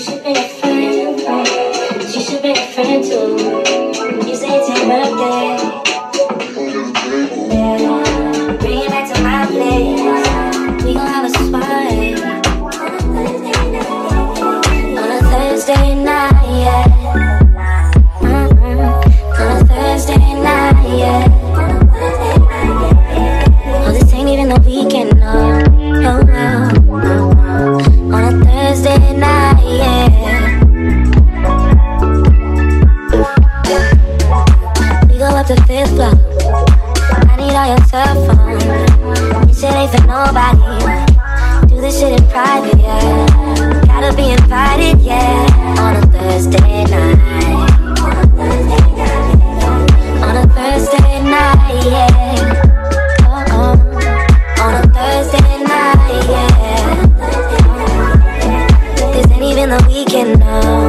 should bring a friend, you should bring a friend too. You say it's your birthday, yeah. Bring it back to my place. We gon' have a party on a Thursday night, yeah. On a Thursday night, yeah. Oh, this ain't even the weekend, no. Oh, no. On a Thursday night, yeah. We go up to 5th floor. I need all your cell phone. This shit ain't for nobody. Do this shit in private, yeah. Gotta be invited, yeah. On a Thursday night. On a Thursday night, yeah. On a Thursday night, yeah. This ain't even the weekend, no.